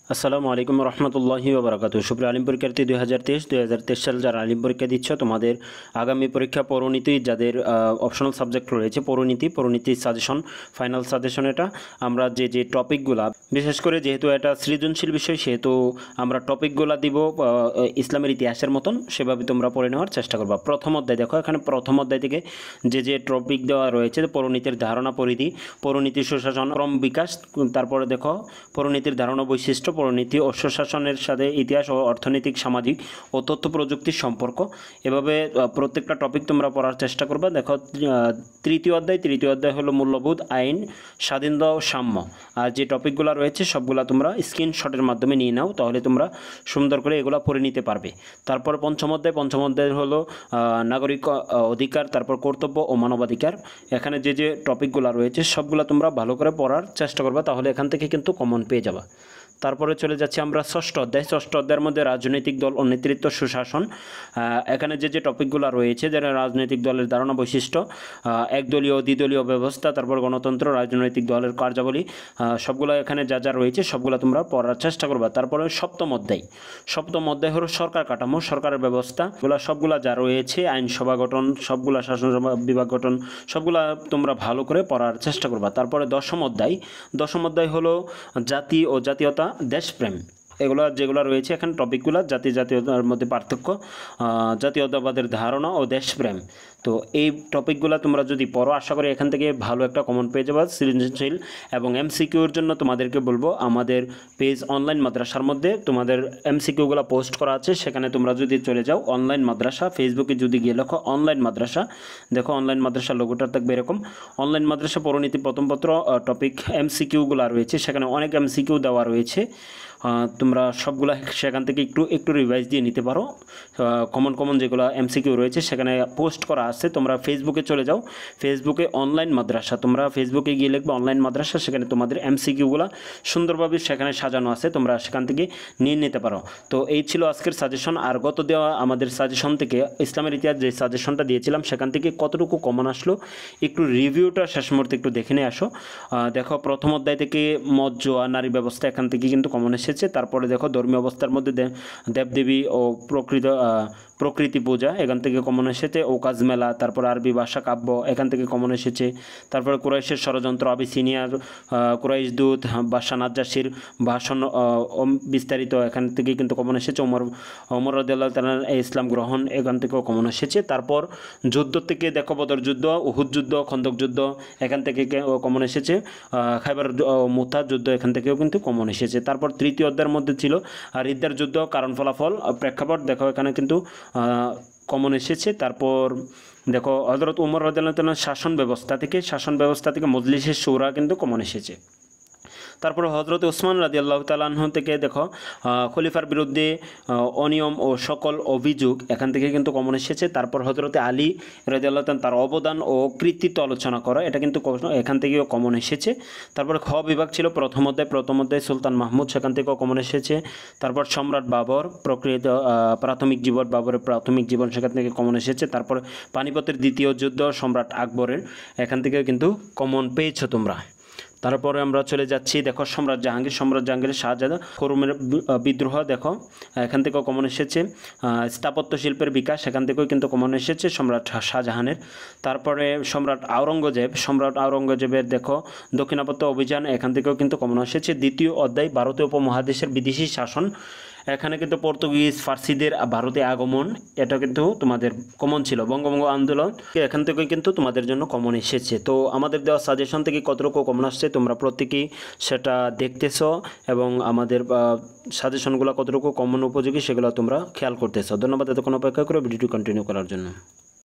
আসসালামু আলাইকুম রহমতুল্লাহি ওবরাকাতুহু। সুপ্রিয় আলিম পরীক্ষার্থী 2023 সাল যারা আলিম পরীক্ষা দিচ্ছ, তোমাদের আগামী পরীক্ষা পৌরনীতি, যাদের অপশনাল সাবজেক্ট রয়েছে পৌরনীতির সাজেশন, ফাইনাল সাজেশন। এটা আমরা যে টপিকগুলা, বিশেষ করে যেহেতু এটা সৃজনশীল বিষয়, সেহেতু আমরা টপিকগুলা দিব ইসলামের ইতিহাসের মতন, সেভাবে তোমরা পড়ে নেওয়ার চেষ্টা করবা। প্রথম অধ্যায় দেখো, এখানে প্রথম অধ্যায় থেকে যে টপিক দেওয়া রয়েছে, পৌরনীতির ধারণা পরিধি, পৌরনীতি সুশাসন ক্রম বিকাশ, তারপরে দেখো পৌরনীতির ধারণা বৈশিষ্ট্য, পৌরনীতি ও সুশাসনের সাথে ইতিহাস ও অর্থনৈতিক, সামাজিক ও তথ্য প্রযুক্তির সম্পর্ক। এভাবে প্রত্যেকটা টপিক তোমরা পড়ার চেষ্টা করবে। দেখো তৃতীয় অধ্যায় হলো মূল্যবোধ, আইন, স্বাধীনতা ও সাম্য। আর যে টপিকগুলো রয়েছে সবগুলা তোমরা স্ক্রিনশটের মাধ্যমে নিয়ে নাও, তাহলে তোমরা সুন্দর করে এগুলো পড়ে নিতে পারবে। তারপর পঞ্চম অধ্যায় হলো নাগরিক অধিকার, তারপর কর্তব্য ও মানবাধিকার। এখানে যে টপিকগুলো রয়েছে সবগুলো তোমরা ভালো করে পড়ার চেষ্টা করবে, তাহলে এখান থেকে কিন্তু কমন পেয়ে যাবা। তারপরে চলে যাচ্ছি আমরা ষষ্ঠ অধ্যায়ের মধ্যে রাজনৈতিক দল ও নেতৃত্ব, সুশাসন। এখানে যে টপিকগুলো রয়েছে, যারা রাজনৈতিক দলের ধারণা বৈশিষ্ট্য, একদলীয় দ্বিদলীয় ব্যবস্থা, তারপর গণতন্ত্র, রাজনৈতিক দলের কার্যাবলী, সবগুলো এখানে যা রয়েছে সবগুলো তোমরা পড়ার চেষ্টা করবা। তারপরে সপ্তম অধ্যায় হলো সরকার কাঠামো, সরকারের ব্যবস্থা, সবগুলা যা রয়েছে, আইনসভা গঠন, সবগুলা শাসন বিভাগ গঠন, সবগুলা তোমরা ভালো করে পড়ার চেষ্টা করবা। তারপরে দশম অধ্যায় হলো জাতি ও জাতীয়তা, দেশপ্রেম। যেগুলো রয়েছে এখানে টপিকগুলো, জাতীয়তার মধ্যে পার্থক্য, জাতীয়তাবাদের ধারণা ও দেশপ্রেম। তো এই টপিকগুলো তোমরা যদি পড়ো, আশা করি এখান থেকে ভালো একটা কমন পেয়ে যাবে সৃজনশীল। এবং এমসিকিউর জন্য তোমাদেরকে বলবো, আমাদের পেজ অনলাইন মাদ্রাসার মধ্যে তোমাদের এমসিকিউগুলো পোস্ট করা আছে, সেখানে তোমরা যদি চলে যাও অনলাইন মাদ্রাসা, ফেসবুকে যদি গিয়ে লেখো অনলাইন মাদ্রাসা, দেখো অনলাইন মাদ্রাসা লোগোটা থাকবে এরকম। অনলাইন মাদ্রাসা পৌরনীতি প্রথম পত্র টপিক এমসিকিউগুলো রয়েছে, সেখানে অনেক এমসিকিউ দেওয়া রয়েছে। তোমরা সবগুলা সেখান থেকে একটু রিভাইজ দিয়ে নিতে পারো। কমন যেগুলো এমসিকিউ রয়েছে সেখানে পোস্ট করা আছে। তোমরা ফেসবুকে চলে যাও, ফেসবুকে অনলাইন মাদ্রাসা, তোমরা ফেসবুকে গিয়ে লিখবে অনলাইন মাদ্রাসা, সেখানে তোমাদের এমসিকিউগুলো সুন্দরভাবে সেখানে সাজানো আছে, তোমরা সেখান থেকে নিয়ে নিতে পারো। তো এই ছিল আজকের সাজেশন। আর গত দেওয়া আমাদের সাজেশন থেকে, ইসলামের ইতিহাস যে সাজেশনটা দিয়েছিলাম, সেখান থেকে কতটুকু কমন আসলো একটু রিভিউটা শেষ মুহূর্তে একটু দেখে নিয়ে আসো। দেখো প্রথম অধ্যায় থেকে মত, জোয়া, নারী ব্যবস্থা, এখান থেকে কিন্তু কমন এসেছে। তারপরে দেখো ধর্মীয় অবস্থার মধ্যে দেবদেবী ও প্রকৃতি পূজা, এখান থেকে কমন এসেছে। ওকাজ মেলা, তারপর আরবি ভাষা কাব্য, এখান থেকে কমন এসেছে। তারপরে কুরাইশের ষড়যন্ত্র, আবিসিনিয়ার কুরাইশ দূত, বাদশা নাজ্জাশীর ভাষণ বিস্তারিত, এখান থেকে কিন্তু কমন এসেছে। ওমর রাদিয়াল্লাহু তাআলা ইসলাম গ্রহণ, এখান থেকেও কমন এসেছে। তারপর যুদ্ধ থেকে দেখো বদর যুদ্ধ, উহুদ যুদ্ধ, খন্দক যুদ্ধ, এখান থেকে কমন এসেছে। খাইবার মুতা যুদ্ধ, এখান থেকেও কিন্তু কমন এসেছে। তারপর তৃতীয় অধ্যায়ের মধ্যে ছিল রিদ্দার যুদ্ধ, কারণ ফলাফল, প্রেক্ষাপট, দেখো এখানে কিন্তু কমন এসেছে। তারপর দেখো হযরত ওমর রাদিয়াল্লাহু তাআলা শাসন ব্যবস্থা থেকে মজলিসে শুরা কিন্তু কমন এসেছে। তারপর হযরত ওসমান রাদিয়াল্লাহু তাআলা আনহু থেকে দেখো খলিফার বিরুদ্ধে অনিয়ম ও সকল অভিযোগ, এখান থেকে কিন্তু কমন এসেছে। তারপর হযরত আলী রাদিয়াল্লাহু তাআলা তার অবদান ও কৃতিত্ব আলোচনা করা, এটা কিন্তু এখান থেকেও কমন এসেছে। তারপর খ বিভাগ ছিল প্রথম অধ্যায় সুলতান মাহমুদ, সেখান থেকেও কমন এসেছে। তারপর সম্রাট বাবরের প্রাথমিক জীবন, সেখান থেকে কমন এসেছে। তারপর পানিপথের দ্বিতীয় যুদ্ধ, সম্রাট আকবরের, এখান থেকেও কিন্তু কমন পেয়েছো তোমরা। তারপরে আমরা চলে যাচ্ছি, দেখো সম্রাট জাহাঙ্গীরের শাহজাদা খরুমের বিদ্রোহ, দেখো এখান থেকেও কমন এসেছে। স্থাপত্য শিল্পের বিকাশ, এখান থেকেও কিন্তু কমন এসেছে সম্রাট শাহজাহানের। তারপরে সম্রাট আওরঙ্গজেবের দেখো দক্ষিণাপত্য অভিযান, এখান থেকেও কিন্তু কমন এসেছে। দ্বিতীয় অধ্যায় ভারতীয় উপমহাদেশের বিদেশি শাসন, এখানে কিন্তু পর্তুগিজ ফার্সিদের ভারতে আগমন, এটা কিন্তু তোমাদের কমন ছিল। বঙ্গভঙ্গ আন্দোলন, এখান থেকে কিন্তু তোমাদের জন্য কমন এসেছে। তো আমাদের দেওয়া সাজেশন থেকে কতটুকু কমন আসছে তোমরা প্রত্যেকেই সেটা দেখতেছো, এবং আমাদের সাজেশনগুলো কতটুকু কমন উপযোগী সেগুলো তোমরা খেয়াল করতেছো। ধন্যবাদ এতক্ষণ অপেক্ষা করে ভিডিওটি কন্টিনিউ করার জন্য।